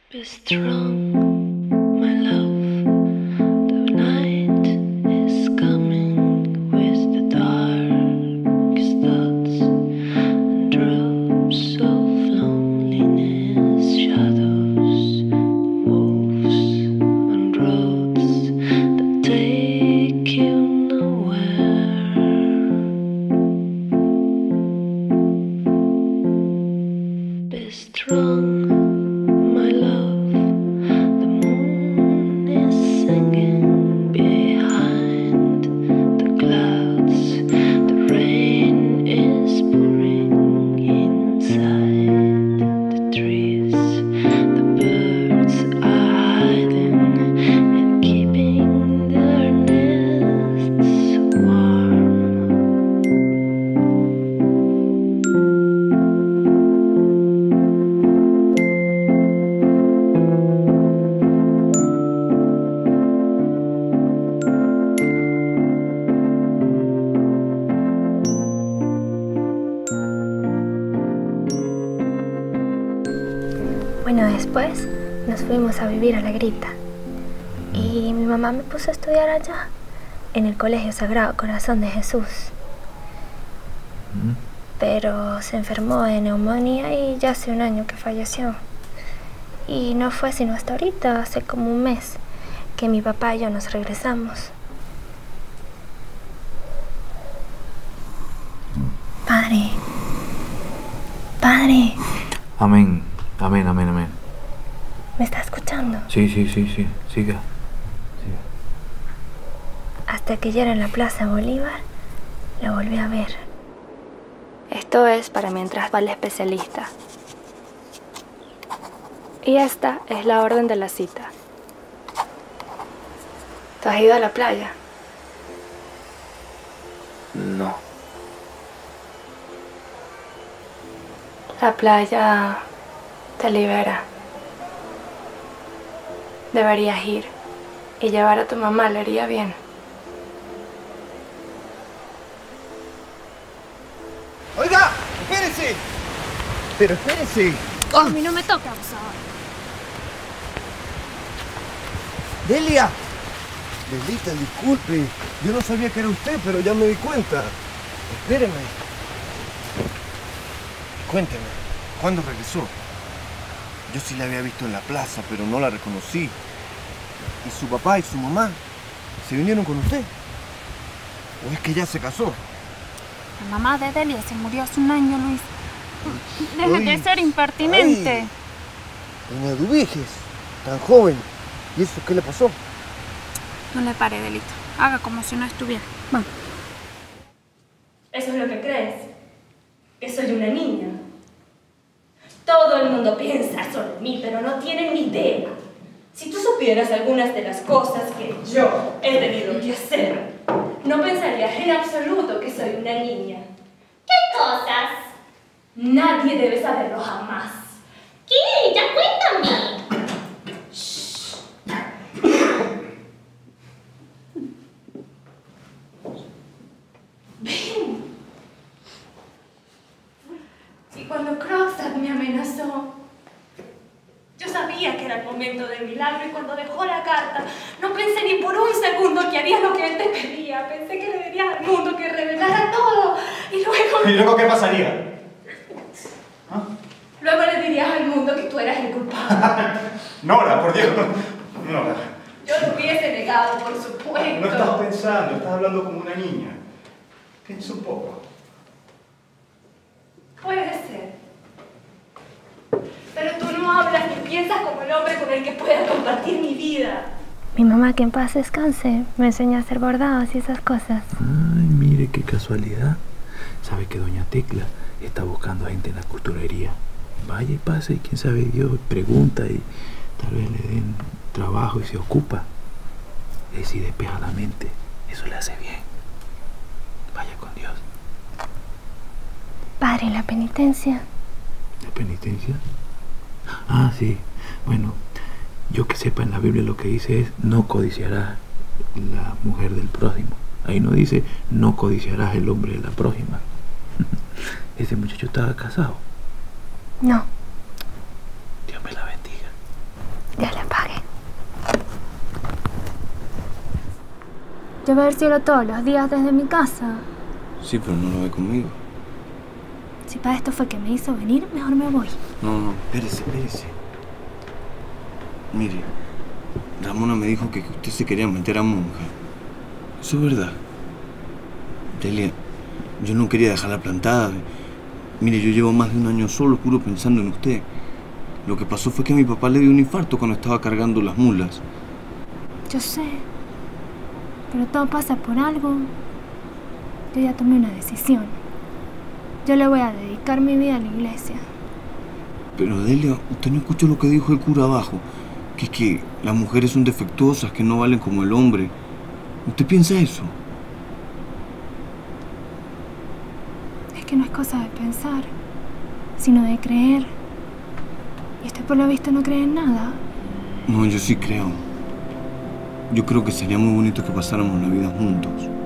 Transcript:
Be strong, my love. The night is coming with the darkest thoughts and drops of loneliness, shadows, wolves and roads that take you nowhere. Be strong. Bueno, después nos fuimos a vivir a La Grita y mi mamá me puso a estudiar allá, en el Colegio Sagrado Corazón de Jesús. Pero se enfermó de neumonía y ya hace un año que falleció. Y no fue sino hasta ahorita, hace como un mes, que mi papá y yo nos regresamos. Padre. Padre. Amén. Amén, amén, amén. ¿Me está escuchando? Sí, siga. Hasta que ayer en la Plaza Bolívar lo volví a ver. Esto es para mientras va el especialista. Y esta es la orden de la cita. ¿Tú has ido a la playa? No. La playa te libera. Deberías ir y llevar a tu mamá, le haría bien. ¡Oiga! ¡Espérese! ¡Pero espérese! A mí no me toca, abusador. ¡Delia! Delita, disculpe. Yo no sabía que era usted, pero ya me di cuenta. Espéreme. Cuénteme, ¿cuándo regresó? Yo sí la había visto en la plaza, pero no la reconocí. ¿Y su papá y su mamá se vinieron con usted? ¿O es que ya se casó? La mamá de Delia se murió hace un año, Luis. Deje de ser impertinente. Ay, doña Dubiges, tan joven. ¿Y eso qué le pasó? No le pare, Delito. Haga como si no estuviera. Vamos. ¿Eso es lo que crees? ¿Que soy una niña? Todo el mundo piensa sobre mí, pero no tienen ni idea. Si tú supieras algunas de las cosas que yo he tenido que hacer, no pensarías en absoluto que soy una niña. ¿Qué cosas? Nadie debe saberlo jamás. ¿Qué? Ya cuéntame. Ven. Y cuando Krogstad me amenazó, yo sabía que era el momento del milagro y cuando dejó la carta, no pensé ni por un segundo que haría lo que él te pedía. Pensé que le diría al mundo que revelara todo y luego... ¿Y luego qué pasaría? ¿Ah? Luego le dirías al mundo que tú eras el culpable. Nora, por Dios. Nora. Yo lo hubiese negado, por supuesto. No estás pensando, estás hablando como una niña. Piensa un poco. Puede ser. Pero tú no hablas ni piensas como el hombre con el que pueda compartir mi vida. Mi mamá, que en paz descanse, me enseñó a hacer bordados y esas cosas. Ay, mire qué casualidad. Sabe que doña Tecla está buscando gente en la costurería. Vaya y pase y quién sabe Dios pregunta y tal vez le den trabajo y se ocupa. Es si despeja la mente, eso le hace bien. Vaya con Dios. Padre, la penitencia. ¿La penitencia? Ah, sí. Bueno, yo que sepa en la Biblia lo que dice es no codiciarás la mujer del prójimo. Ahí no dice no codiciarás el hombre de la prójima. Ese muchacho estaba casado. No. Dios me la bendiga. Yo veo el cielo todos los días desde mi casa. Sí, pero no lo ve conmigo. Si para esto fue que me hizo venir, mejor me voy. No, espérese. Mire, Ramona me dijo que usted se quería meter a monja. Eso es verdad. Delia, yo no quería dejarla plantada. Mire, yo llevo más de un año solo, puro pensando en usted. Lo que pasó fue que a mi papá le dio un infarto cuando estaba cargando las mulas. Yo sé, pero todo pasa por algo. Yo ya tomé una decisión. Yo le voy a dedicar mi vida a la iglesia. Pero Delia, usted no escuchó lo que dijo el cura abajo, que es que las mujeres son defectuosas, que no valen como el hombre. ¿Usted piensa eso? Es que no es cosa de pensar, sino de creer. Y usted por lo visto no cree en nada. No, yo sí creo. Yo creo que sería muy bonito que pasáramos la vida juntos.